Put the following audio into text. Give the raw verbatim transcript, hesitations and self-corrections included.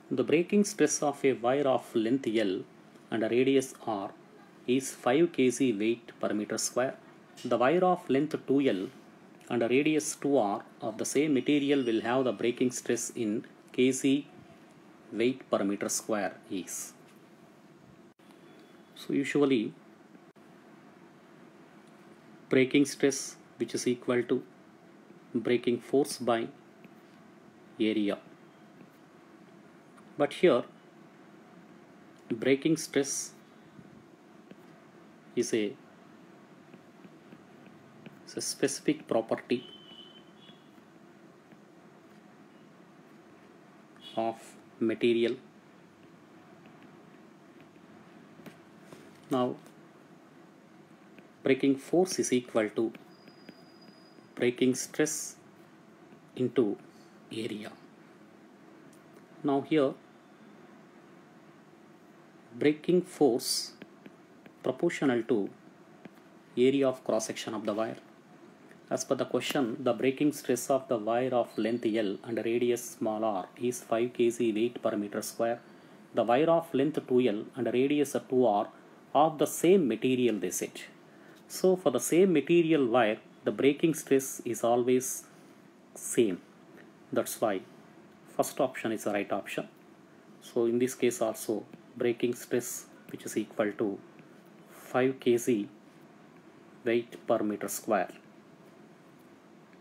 The breaking stress of a wire of length L and a radius R is five kilograms weight per meter square. The wire of length two L and a radius two R of the same material will have the breaking stress in kg weight per meter square is. So usually breaking stress, which is equal to breaking force by area. But here breaking stress is a, is a specific property of material. Now breaking force is equal to breaking stress into area. Now here breaking force proportional to area of cross section of the wire. As per the question, the breaking stress of the wire of length L and radius small r is five kilograms weight per meter square. The wire of length two L and radius two R of the same material, they said. So for the same material wire, the breaking stress is always same. That's why first option is the right option. So in this case also breaking stress, which is equal to five kilograms weight per meter square.